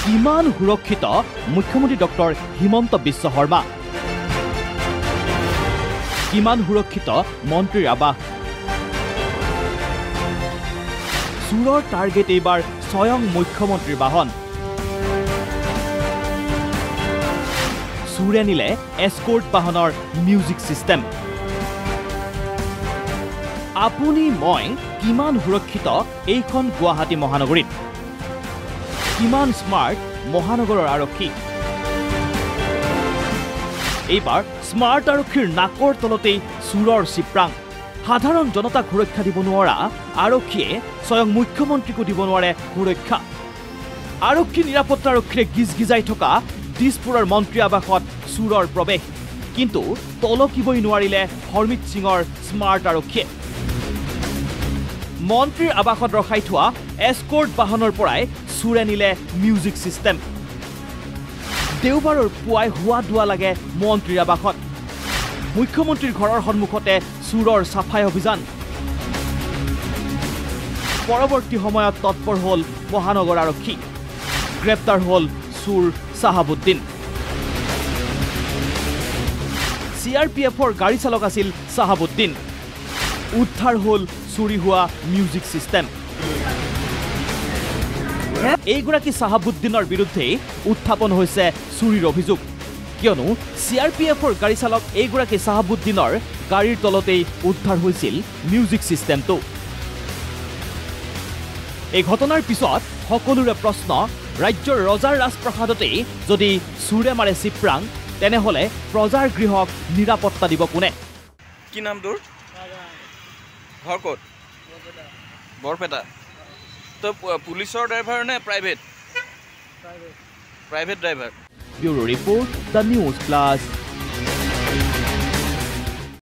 কিমান সুৰক্ষিত মুখ্যমন্ত্ৰী ডক্টৰ হিমন্ত বিশ্ব শৰ্মা কিমান সুৰক্ষিত মন্ত্ৰীৰ আবাস চুৰৰ টাৰ্গেট এইবাৰ স্বয়ং মুখ্যমন্ত্ৰীৰ বাহন চুৰে নিলে এস্কৰ্ট বাহনৰ মিউজিক সিস্টেম আপুনি মই কিমান সুৰক্ষিত এইখন গুৱাহাটী মহানগৰীত কিমান স্মাৰ্ট মহানগৰৰ আৰক্ষী এইবাৰ স্মাৰ্ট আৰক্ষীৰ নাকৰ তলতেই চুৰৰ চিপ্ৰাং সাধাৰণ জনতাক সুৰক্ষা দিব নোৱাৰা আৰক্ষীয়ে স্বয়ং মুখ্যমন্ত্ৰীকো দিব নোৱাৰে সুৰক্ষা আৰক্ষী নিৰাপত্তা আৰক্ষীৰে গিজগিজাই থকা দিছপুৰৰ মন্ত্ৰী আবাসত চুৰৰ প্ৰৱেশ কিন্তু তলকিবই নোৱাৰিলে হৰমিত সিঙৰ স্মাৰ্ট আৰক্ষীয়ে মন্ত্ৰীৰ আবাসত ৰখাই থোৱা এস্কৰ্ট বাহনৰ পৰাই চুৰে নিলে মিউজিক সিস্টেম দেওবাৰৰ পুৱাই হোৱা দোৱা লাগে মন্ত্ৰীৰ আবাসত মুখ্যমন্ত্ৰীৰ ঘৰৰ সন্মুখতে চুৰৰ সাফাই অভিযান পৰৱৰ্তী সময়ত তৎপৰ হল মহানগৰ আৰক্ষী গ্ৰেপ্তাৰ হল চুৰ সাহাবুদ্দিন CRPFৰ গাড়ী চালক আছিল সাহাবুদ্দিন উদ্ধাৰ হল চুৰি হোৱা মিউজিক সিস্টেম এইগৰাকী সাহাবুদ্দিনৰ বিৰুদ্ধে উত্থাপন হৈছে চুৰিৰ অভিযোগ কিয়নো CRPFৰ গাড়ী চালক এইগৰাকী সাহাবুদ্দিনৰ গাড়ীৰ তলতেই উদ্ধাৰ হৈছিল মিউজিক সিস্টেমটো এই ঘটনাৰ পিছত সকলোৰে প্ৰশ্ন ৰাজ্যৰ ৰজাৰ ৰাজপ্ৰসাদতেই যদি চুৰে মাৰে চিপ্ৰাং তেনেহলে প্ৰজাৰ গৃহক নিৰাপত্তা দিব কোনে কি নাম তোৰ ঘৰ ক'ত বৰপেটা তো পুলিচৰ ড্ৰাইভাৰ নে private driver bureau report the news plus